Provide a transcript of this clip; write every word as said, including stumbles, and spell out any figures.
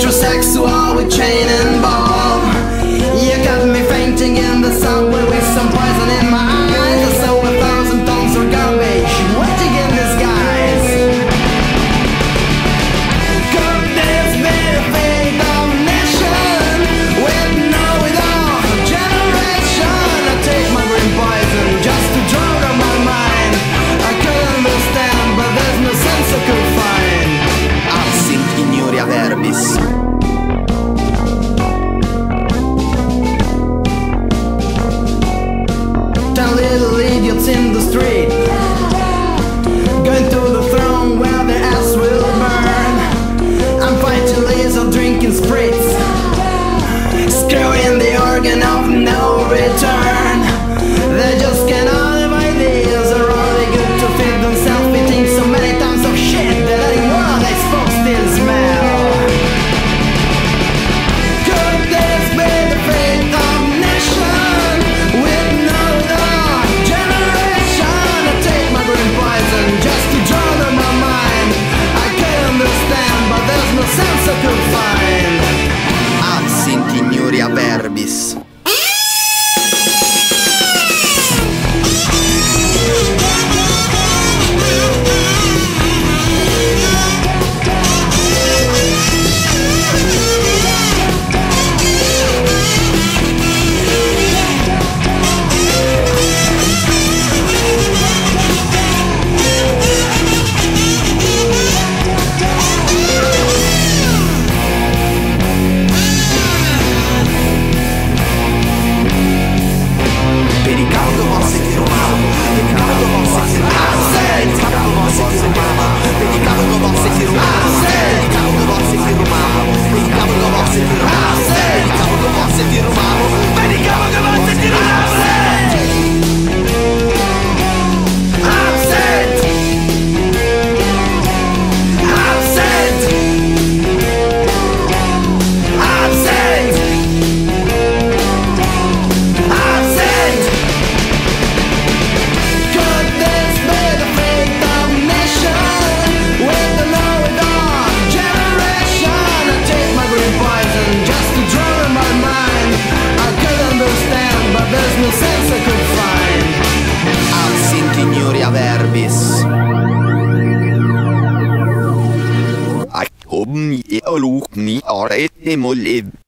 Metrosexual with chain and ball. You got me fainting in the subway with some poison in my eyes. I saw a thousand tons of garbage waiting in disguise. Could this be the fate of a nation with no it-all generation? I take my green poison just to drown out my mind. I could understand, but there's no sense I could find. Absinth Iniuria Verbis. Little idiots in the street, going to the throne where their ass will burn. I'm fighting laser, drinking spritz, screwing the organ of no return. They just get out of ideas, are only good to feed themselves, eating so many tons of shit that anyone they supposed to smell. Could this be the fate of a nation with no just to drown in my mind? I can't understand, but there's no sense I could find. Absinth Iniuria Verbis. Absinth Iniuria Verbis. I hope you look me or it